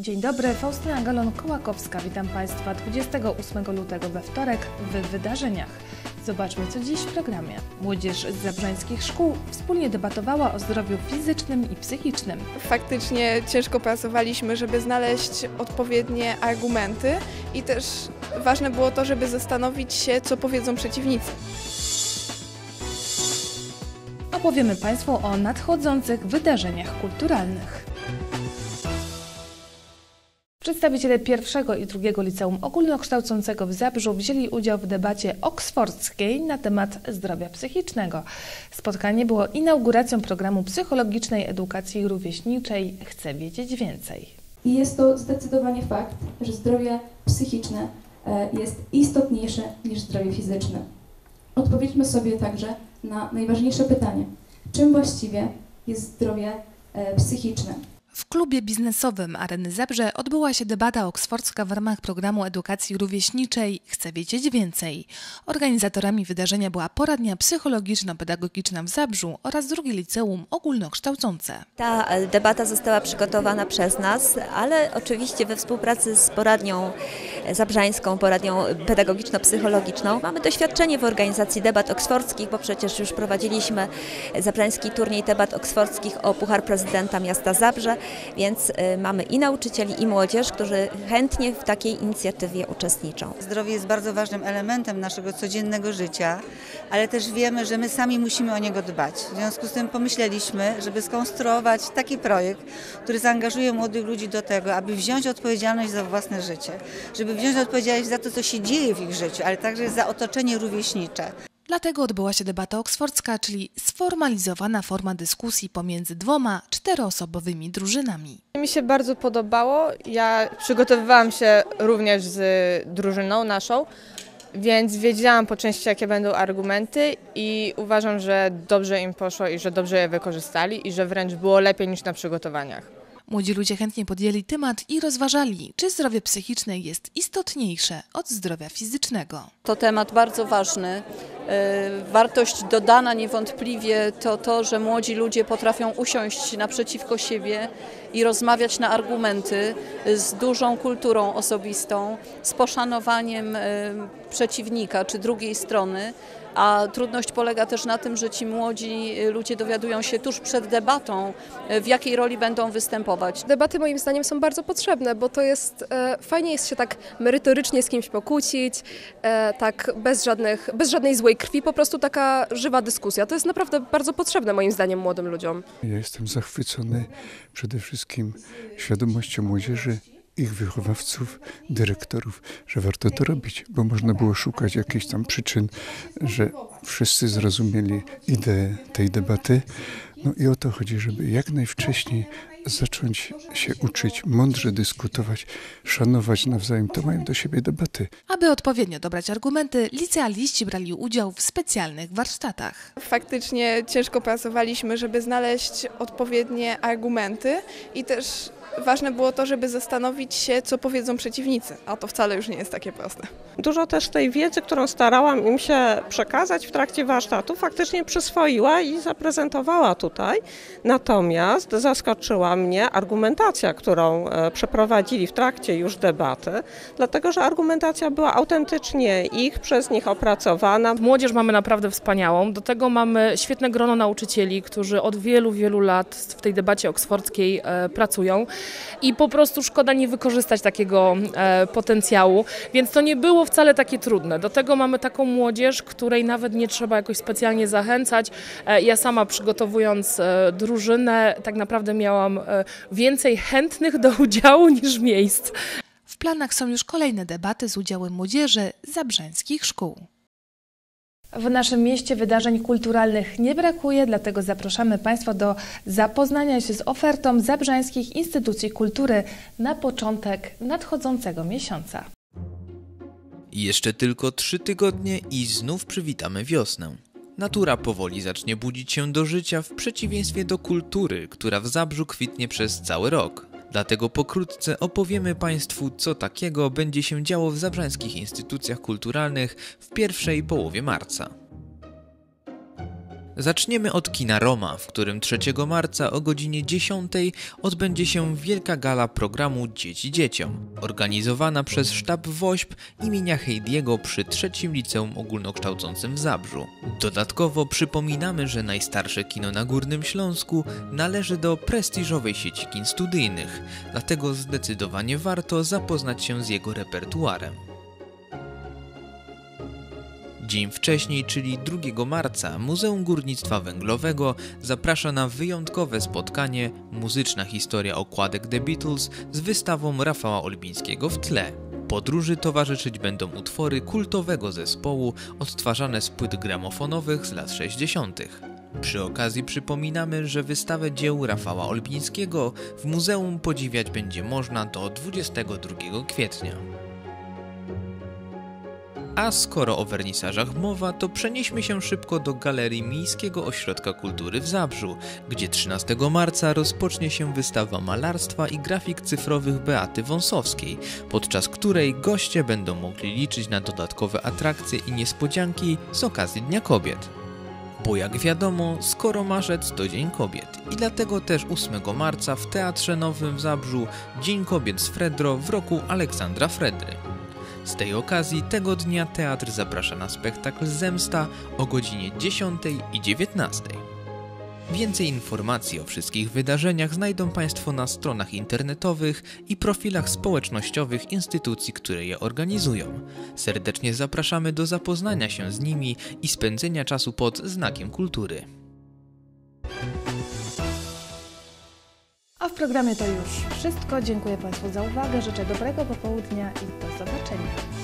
Dzień dobry, Faustyna Galon-Kołakowska. Witam Państwa 28 lutego we wtorek w wydarzeniach. Zobaczmy, co dziś w programie. Młodzież z zabrzańskich szkół wspólnie debatowała o zdrowiu fizycznym i psychicznym. Faktycznie ciężko pracowaliśmy, żeby znaleźć odpowiednie argumenty i też ważne było to, żeby zastanowić się, co powiedzą przeciwnicy. Opowiemy Państwu o nadchodzących wydarzeniach kulturalnych. Przedstawiciele pierwszego i drugiego liceum ogólnokształcącego w Zabrzu wzięli udział w debacie oksfordzkiej na temat zdrowia psychicznego. Spotkanie było inauguracją programu psychologicznej edukacji rówieśniczej Chcę wiedzieć więcej. I jest to zdecydowanie fakt, że zdrowie psychiczne jest istotniejsze niż zdrowie fizyczne. Odpowiedźmy sobie także na najważniejsze pytanie. Czym właściwie jest zdrowie psychiczne? W klubie biznesowym Areny Zabrze odbyła się debata oksfordzka w ramach programu edukacji rówieśniczej Chcę wiedzieć więcej. Organizatorami wydarzenia była poradnia psychologiczno-pedagogiczna w Zabrzu oraz drugie liceum ogólnokształcące. Ta debata została przygotowana przez nas, ale oczywiście we współpracy z poradnią zabrzańską, poradnią pedagogiczno-psychologiczną. Mamy doświadczenie w organizacji debat oksfordzkich, bo przecież już prowadziliśmy zabrzański turniej debat oksfordzkich o Puchar Prezydenta Miasta Zabrze. Więc mamy i nauczycieli, i młodzież, którzy chętnie w takiej inicjatywie uczestniczą. Zdrowie jest bardzo ważnym elementem naszego codziennego życia, ale też wiemy, że my sami musimy o niego dbać. W związku z tym pomyśleliśmy, żeby skonstruować taki projekt, który zaangażuje młodych ludzi do tego, aby wziąć odpowiedzialność za własne życie, żeby wziąć odpowiedzialność za to, co się dzieje w ich życiu, ale także za otoczenie rówieśnicze. Dlatego odbyła się debata oksfordzka, czyli sformalizowana forma dyskusji pomiędzy dwoma czteroosobowymi drużynami. Mi się bardzo podobało. Ja przygotowywałam się również z drużyną naszą, więc wiedziałam po części, jakie będą argumenty i uważam, że dobrze im poszło i że dobrze je wykorzystali i że wręcz było lepiej niż na przygotowaniach. Młodzi ludzie chętnie podjęli temat i rozważali, czy zdrowie psychiczne jest istotniejsze od zdrowia fizycznego. To temat bardzo ważny. Wartość dodana niewątpliwie to, że młodzi ludzie potrafią usiąść naprzeciwko siebie i rozmawiać na argumenty z dużą kulturą osobistą, z poszanowaniem przeciwnika czy drugiej strony. A trudność polega też na tym, że ci młodzi ludzie dowiadują się tuż przed debatą, w jakiej roli będą występować. Debaty moim zdaniem są bardzo potrzebne, bo to jest, fajnie jest się tak merytorycznie z kimś pokłócić, tak bez żadnej złej krwi, po prostu taka żywa dyskusja. To jest naprawdę bardzo potrzebne moim zdaniem młodym ludziom. Ja jestem zachwycony przede wszystkim świadomością młodzieży, ich wychowawców, dyrektorów, że warto to robić, bo można było szukać jakichś tam przyczyn, że wszyscy zrozumieli ideę tej debaty. No i o to chodzi, żeby jak najwcześniej zacząć się uczyć, mądrze dyskutować, szanować nawzajem. To mają do siebie debaty. Aby odpowiednio dobrać argumenty, licealiści brali udział w specjalnych warsztatach. Faktycznie ciężko pracowaliśmy, żeby znaleźć odpowiednie argumenty i też ważne było to, żeby zastanowić się, co powiedzą przeciwnicy, a to wcale już nie jest takie proste. Dużo też tej wiedzy, którą starałam im się przekazać w trakcie warsztatu, faktycznie przyswoiła i zaprezentowała tutaj. Natomiast zaskoczyła mnie argumentacja, którą przeprowadzili w trakcie już debaty, dlatego że argumentacja była autentycznie przez nich opracowana. Młodzież mamy naprawdę wspaniałą, do tego mamy świetne grono nauczycieli, którzy od wielu, wielu lat w tej debacie oksfordzkiej pracują. I po prostu szkoda nie wykorzystać takiego potencjału, więc to nie było wcale takie trudne. Do tego mamy taką młodzież, której nawet nie trzeba jakoś specjalnie zachęcać. Ja sama przygotowując drużynę tak naprawdę miałam więcej chętnych do udziału niż miejsc. W planach są już kolejne debaty z udziałem młodzieży z zabrzańskich szkół. W naszym mieście wydarzeń kulturalnych nie brakuje, dlatego zapraszamy Państwa do zapoznania się z ofertą zabrzańskich instytucji kultury na początek nadchodzącego miesiąca. Jeszcze tylko 3 tygodnie i znów przywitamy wiosnę. Natura powoli zacznie budzić się do życia w przeciwieństwie do kultury, która w Zabrzu kwitnie przez cały rok. Dlatego pokrótce opowiemy Państwu, co takiego będzie się działo w zabrzańskich instytucjach kulturalnych w pierwszej połowie marca. Zaczniemy od kina Roma, w którym 3 marca o godzinie 10 odbędzie się wielka gala programu Dzieci Dzieciom, organizowana przez sztab WOŚP imienia Heidiego przy III Liceum Ogólnokształcącym w Zabrzu. Dodatkowo przypominamy, że najstarsze kino na Górnym Śląsku należy do prestiżowej sieci kin studyjnych, dlatego zdecydowanie warto zapoznać się z jego repertuarem. Dzień wcześniej, czyli 2 marca, Muzeum Górnictwa Węglowego zaprasza na wyjątkowe spotkanie Muzyczna historia okładek The Beatles z wystawą Rafała Olbińskiego w tle. Podróży towarzyszyć będą utwory kultowego zespołu odtwarzane z płyt gramofonowych z lat 60. Przy okazji przypominamy, że wystawę dzieł Rafała Olbińskiego w muzeum podziwiać będzie można do 22 kwietnia. A skoro o wernisażach mowa, to przenieśmy się szybko do Galerii Miejskiego Ośrodka Kultury w Zabrzu, gdzie 13 marca rozpocznie się wystawa malarstwa i grafik cyfrowych Beaty Wąsowskiej, podczas której goście będą mogli liczyć na dodatkowe atrakcje i niespodzianki z okazji Dnia Kobiet. Bo jak wiadomo, skoro marzec to Dzień Kobiet i dlatego też 8 marca w Teatrze Nowym w Zabrzu Dzień Kobiet z Fredro w roku Aleksandra Fredry. Z tej okazji tego dnia teatr zaprasza na spektakl Zemsta o godzinie 10 i 19. Więcej informacji o wszystkich wydarzeniach znajdą Państwo na stronach internetowych i profilach społecznościowych instytucji, które je organizują. Serdecznie zapraszamy do zapoznania się z nimi i spędzenia czasu pod znakiem kultury. A w programie to już wszystko. Dziękuję Państwu za uwagę, życzę dobrego popołudnia i do zobaczenia.